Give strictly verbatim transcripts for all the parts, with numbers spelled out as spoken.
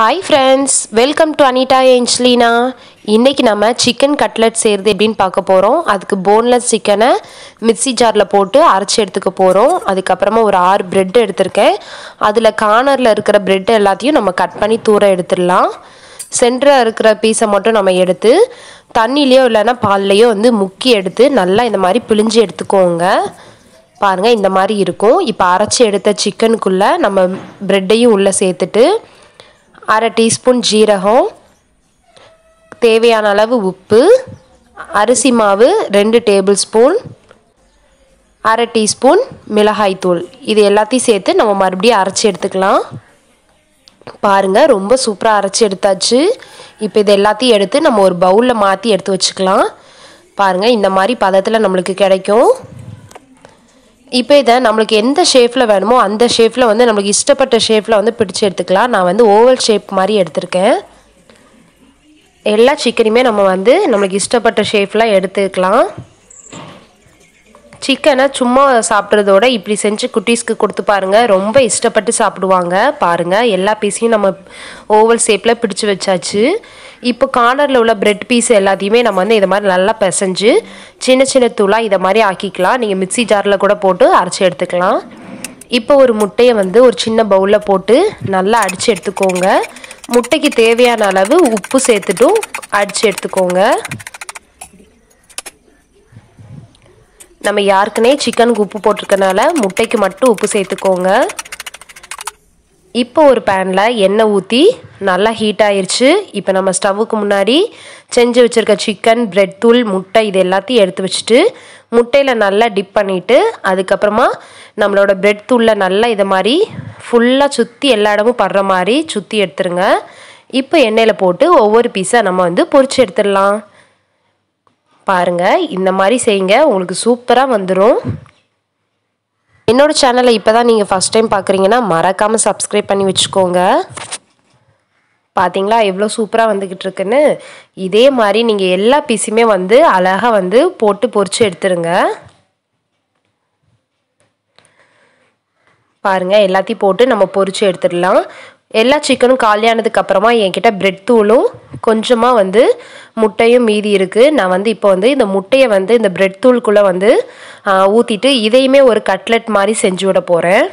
Hi friends, welcome to Anita Angelina. இன்னைக்கு நம்ம chicken cutlet செய்யறது எப்படின்னு பார்க்க போறோம். அதுக்கு போன்லெஸ் சிக்கனை மிக்ஸி ஜார்ல போட்டு அரைச்சு எடுத்துக்க போறோம். அதுக்கு அப்புறமா ஒரு ஆறு பிரெட் எடுத்துர்க்கேன். அதுல கார்னர்ல இருக்கிற பிரெட் எல்லாத்தையும் நம்ம கட் பண்ணி தூர எடுத்துடலாம். சென்டரா இருக்கிற பீஸை மட்டும் நம்ம எடுத்து தண்ணிலயோ இல்லனா பால்லயோ வந்து முக்கி எடுத்து நல்லா இந்த மாதிரி பிழிஞ்சு எடுத்துக்கோங்க. பாருங்க இந்த மாதிரி இருக்கும். இப்போ அரைச்சு எடுத்த சிக்கனுக்குள்ள நம்ம பிரெட்டையும் உள்ள சேர்த்துட்டு அரை டீஸ்பூன் ஜீரகம், தேவையான அளவு உப்பு, அரிசி மாவு ரெண்டு டேபிள் ஸ்பூன், அரை டீஸ்பூன் மிளகாய் தூள், இது எல்லாத்தையும் சேர்த்து நம்ம மறுபடியும் அரைச்சி எடுத்துக்கலாம். பாருங்க ரொம்ப சூப்பராக அரைச்சி எடுத்தாச்சு. இப்போ இது எல்லாத்தையும் எடுத்து நம்ம ஒரு பவுலில் மாற்றி எடுத்து வச்சுக்கலாம். பாருங்க இந்த மாதிரி பதத்தில் நம்மளுக்கு கிடைக்கும். இப்போ இதை நம்மளுக்கு எந்த ஷேப்பில் வேணுமோ அந்த ஷேப்பில் வந்து நம்மளுக்கு இஷ்டப்பட்ட ஷேப்பில் வந்து பிடிச்சி எடுத்துக்கலாம். நான் வந்து ஓவல் ஷேப் மாதிரி எடுத்திருக்கேன். எல்லா சிக்கனையுமே நம்ம வந்து நம்மளுக்கு இஷ்டப்பட்ட ஷேப்பில் எடுத்துக்கலாம். சிக்கனை சும்மா சாப்பிட்றதோட இப்படி செஞ்சு குட்டீஸ்க்கு கொடுத்து பாருங்கள், ரொம்ப இஷ்டப்பட்டு சாப்பிடுவாங்க. பாருங்கள் எல்லா பீஸையும் நம்ம ஓவல் ஷேப்பில் பிடிச்சி வச்சாச்சு. இப்போ கார்னரில் உள்ள பிரெட் பீஸ் எல்லாத்தையுமே நம்ம வந்து இதை மாதிரி நல்லா பிசைஞ்சு சின்ன சின்ன தூளாக இதை மாதிரி ஆக்கிக்கலாம். நீங்கள் மிக்ஸி ஜாரில் கூட போட்டு அரைச்சி எடுத்துக்கலாம். இப்போ ஒரு முட்டையை வந்து ஒரு சின்ன பவுலில் போட்டு நல்லா அடித்து எடுத்துக்கோங்க. முட்டைக்கு தேவையான அளவு உப்பு சேர்த்துட்டும் அடித்து எடுத்துக்கோங்க. நம்ம யாருக்குனே சிக்கனுக்கு உப்பு போட்டிருக்கனால முட்டைக்கு மட்டும் உப்பு சேர்த்துக்கோங்க. இப்போ ஒரு பேனில் எண்ணெய் ஊற்றி நல்லா ஹீட் ஆயிடுச்சு. இப்போ நம்ம ஸ்டவ்வுக்கு முன்னாடி செஞ்சு வச்சுருக்க சிக்கன், பிரெட் தூள், முட்டை இது எல்லாத்தையும் எடுத்து வச்சுட்டு முட்டையில் நல்லா டிப் பண்ணிவிட்டு அதுக்கப்புறமா நம்மளோட பிரெட் தூளில் நல்லா இதை மாதிரி ஃபுல்லாக சுற்றி எல்லா இடமும் படுற மாதிரி சுற்றி எடுத்துருங்க. இப்போ எண்ணெயில் போட்டு ஒவ்வொரு பீஸாக நம்ம வந்து பொரிச்சு எடுத்துடலாம். பாருங்கள் இந்த மாதிரி செய்யுங்க, உங்களுக்கு சூப்பராக வந்துடும். என்னோட சேனலை இப்போ தான் நீங்கள் ஃபஸ்ட் டைம் பார்க்குறீங்கன்னா மறக்காமல் சப்ஸ்கிரைப் பண்ணி வச்சுக்கோங்க. பார்த்தீங்களா எவ்வளோ சூப்பராக வந்துக்கிட்டு இருக்குன்னு. இதே மாதிரி நீங்கள் எல்லா பீஸுமே வந்து அழகாக வந்து போட்டு பொரிச்சு எடுத்துருங்க. பாருங்கள் எல்லாத்தையும் போட்டு நம்ம பொரிச்சு எடுத்துடலாம். எல்லா சிக்கனும் காலியானதுக்கு அப்புறமா என்கிட்ட பிரெட் தூளும் கொஞ்சமாக வந்து முட்டையும் மீதி இருக்குது. நான் வந்து இப்போ வந்து இந்த முட்டையை வந்து இந்த பிரெட் தூளுக்குள்ளே வந்து ஊற்றிட்டு இதையுமே ஒரு கட்லெட் மாதிரி செஞ்சு விட போகிறேன்.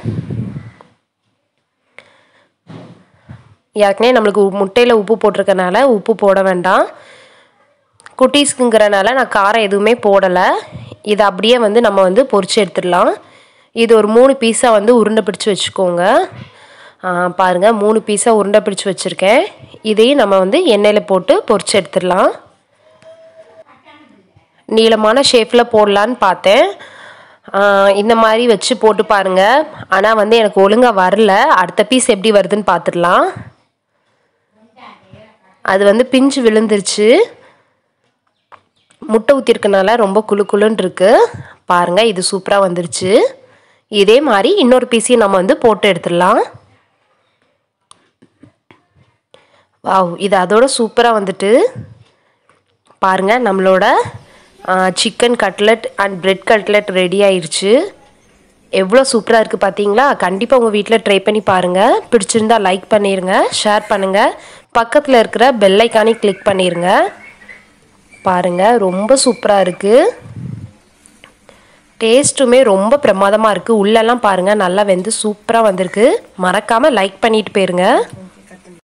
ஏற்கனவே நம்மளுக்கு முட்டையில் உப்பு போட்டிருக்கனால உப்பு போட வேண்டாம். குட்டீஸ்க்குங்கிறனால நான் காரம் எதுவுமே போடலை. இதை அப்படியே வந்து நம்ம வந்து பொரிச்சு எடுத்துடலாம். இது ஒரு மூணு பீஸாக வந்து உருண்டை பிடிச்சி வச்சுக்கோங்க. பாருங்கள் மூணு பீஸாக உருண்டை பிடிச்சி வச்சுருக்கேன். இதையும் நம்ம வந்து எண்ணெயில் போட்டு பொரிச்சு எடுத்துடலாம். நீளமான ஷேப்பில் போடலான்னு பார்த்தேன். இந்த மாதிரி வச்சு போட்டு பாருங்கள். ஆனால் வந்து எனக்கு ஒழுங்காக வரல. அடுத்த பீஸ் எப்படி வருதுன்னு பார்த்துடலாம். அது வந்து பிஞ்சு விழுந்துருச்சு. முட்டை ஊற்றிருக்கனால ரொம்ப குளு குளுன்னு இருக்குது. பாருங்கள் இது சூப்பராக வந்துருச்சு. இதே மாதிரி இன்னொரு பீஸையும் நம்ம வந்து போட்டு எடுத்துடலாம். வாவ் இது அதோட சூப்பராக வந்துட்டு. பாருங்கள் நம்மளோட chicken cutlet and bread cutlet ready ஆயிடுச்சு. எவ்வளோ சூப்பராக இருக்குது பார்த்தீங்களா? கண்டிப்பாக உங்கள் வீட்டில் ட்ரை பண்ணி பாருங்கள். பிடிச்சிருந்தா லைக் பண்ணிடுங்க, ஷேர் பண்ணுங்கள், பக்கத்தில் இருக்கிற பெல் ஐக்கானை கிளிக் பண்ணிடுங்க. பாருங்கள் ரொம்ப சூப்பராக இருக்குது. டேஸ்ட்டுமே ரொம்ப பிரமாதமாக இருக்குது. உள்ளெல்லாம் பாருங்கள் நல்லா வெந்து சூப்பராக வந்திருக்கு. மறக்காமல் லைக் பண்ணிட்டு போயிருங்க.